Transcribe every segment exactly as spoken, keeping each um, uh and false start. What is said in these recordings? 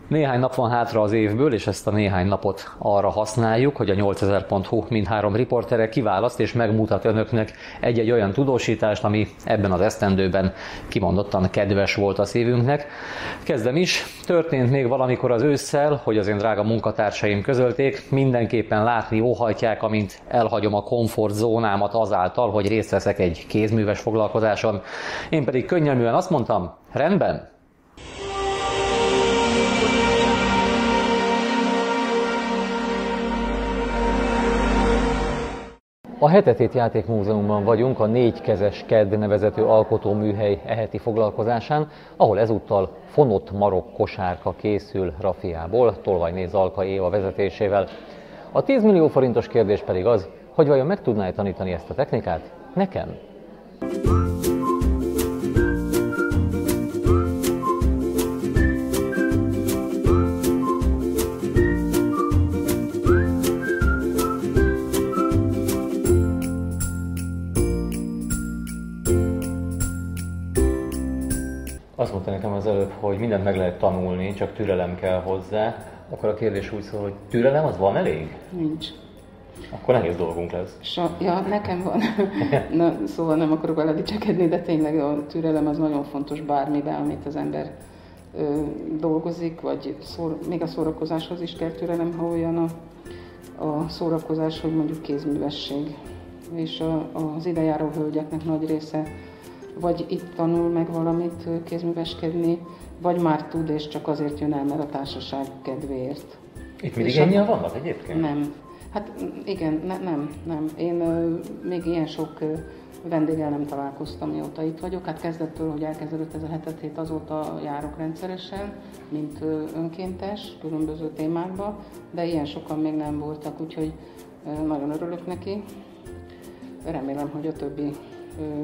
Néhány nap van hátra az évből, és ezt a néhány napot arra használjuk, hogy a nyolcezer pont hu mindhárom riportere kiválaszt és megmutat önöknek egy-egy olyan tudósítást, ami ebben az esztendőben kimondottan kedves volt a szívünknek. Kezdem is. Történt még valamikor az ősszel, hogy az én drága munkatársaim közölték, mindenképpen látni óhajtják, amint elhagyom a komfortzónámat azáltal, hogy részt veszek egy kézműves foglalkozáson. Én pedig könnyelműen azt mondtam, rendben. A Hetetét Játékmúzeumban vagyunk, a Négykezes Kedd nevezetű alkotóműhely eheti foglalkozásán, ahol ezúttal fonott marokk kosárka készül raffiából, Tolvajné Zalka Éva vezetésével. A tíz millió forintos kérdés pedig az, hogy vajon meg tudná-e tanítani ezt a technikát nekem? Azt mondta nekem az előbb, hogy mindent meg lehet tanulni, csak türelem kell hozzá. Akkor a kérdés úgy szól, hogy türelem az van elég? Nincs. Akkor nehéz dolgunk lesz. So, ja, nekem van. Na, szóval nem akarok vele dicsekedni, de tényleg a türelem az nagyon fontos bármivel, amit az ember ö, dolgozik, vagy szór, még a szórakozáshoz is kell türelem, ha olyan a, a szórakozás, hogy mondjuk kézművesség. És a, az idejáró hölgyeknek nagy része vagy itt tanul meg valamit kézműveskedni, vagy már tud, és csak azért jön el, mert a társaság kedvéért. Itt mindig ennyien vannak egyébként? Nem. Hát igen, ne, nem, nem. Én uh, még ilyen sok uh, vendéggel nem találkoztam, mióta itt vagyok. Hát kezdettől, hogy elkezdődött ez a hetet hét, azóta járok rendszeresen, mint uh, önkéntes, különböző témákba, de ilyen sokan még nem voltak, úgyhogy uh, nagyon örülök neki. Remélem, hogy a többi uh,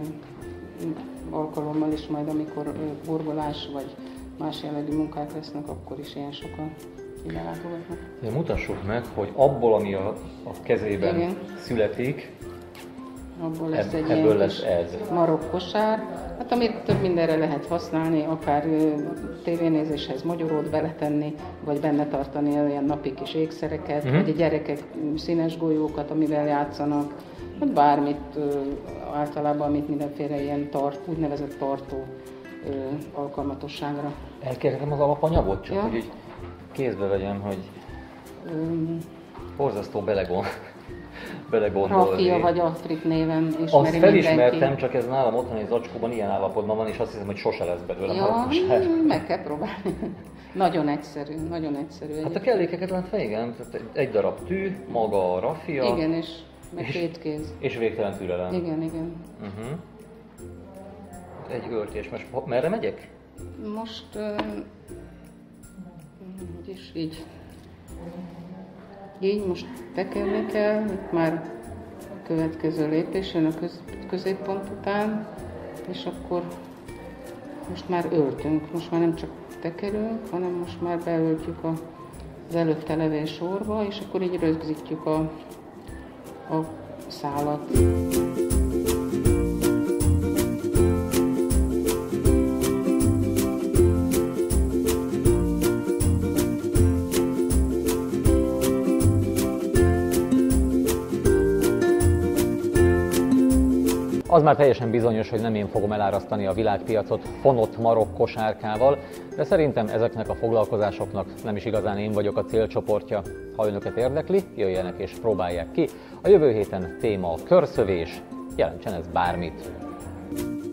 alkalommal is majd, amikor burgolás vagy más jellegű munkák lesznek, akkor is ilyen sokan ide látogatnak. Mutassuk meg, hogy abból, ami a, a kezében igen. születik, abból lesz ebb, egy ebből ilyen lesz ez. marokk kosár, hát amit több mindenre lehet használni, akár tévénézéshez magyarót beletenni, vagy benne tartani olyan napi kis ékszereket, uh-huh. vagy a gyerekek színes golyókat, amivel játszanak, vagy bármit, általában, amit mindenféle ilyen tart, úgynevezett tartó ö, alkalmatosságra. Elkérhetem az alapanyagot, csak ja. hogy így kézbe vegyem, hogy um, borzasztó belegond, belegondolni. Raffia vagy Afrik néven ismeri azt felismertem, mindenki. Csak ez nálam otthon egy zacskóban ilyen állapotban van, és azt hiszem, hogy sose lesz belőle ja, marokkosár. meg kell próbálni. Nagyon egyszerű, nagyon egyszerű. Hát a kellékeket látva, igen, egy darab tű, maga a raffia. Igen, és meg két kéz. És végtelen türelem. Igen, igen. Uh-huh. Egy öltés. Most merre megyek? Most, uh, hogy is így. Így most tekerni kell, itt már a következő lépés jön a köz, középpont után, és akkor most már öltünk. Most már nem csak tekerünk, hanem most már beöltjük a, az előtte levő sorba, és akkor így rögzítjük a a szálat. Az már teljesen bizonyos, hogy nem én fogom elárasztani a világpiacot fonott marokk kosárkával, de szerintem ezeknek a foglalkozásoknak nem is igazán én vagyok a célcsoportja. Ha önöket érdekli, jöjjenek és próbálják ki. A jövő héten téma a körszövés, jelentsen ez bármit.